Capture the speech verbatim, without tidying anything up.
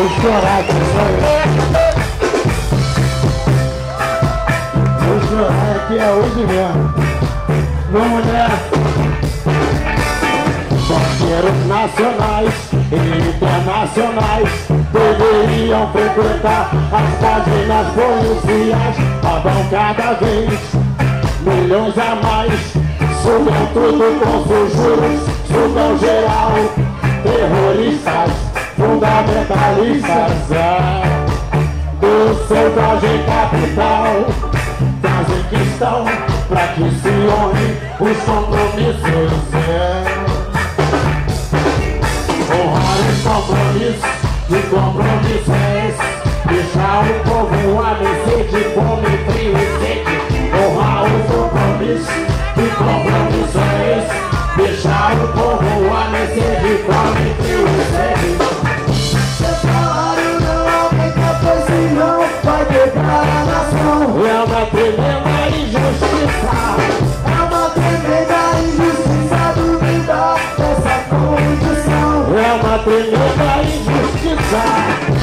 vou chorar aqui, vou chorar aqui, é hoje mesmo. Vamos nessa. Banqueiros nacionais e internacionais deveriam frequentar as páginas policiais. A cada vez milhões a mais sugam tudo com seus juros, sugam geral. Terroristas, fundamentalistas é, do selvagem capital fazem questão pra que se honre os compromissos é. Honrar os compromissos, de compromisso é esse. Deixar o povo a mercê de fome, frio e sede. Honrar os compromissos, de compromisso é esse. Deixar o povo a mercê de fome, frio e sede. Seu salário não aumenta, pois senão vai quebrar a nação. É uma tremenda injustiça. É uma tremenda injustiça duvidar dessa condição. É uma tremenda injustiça.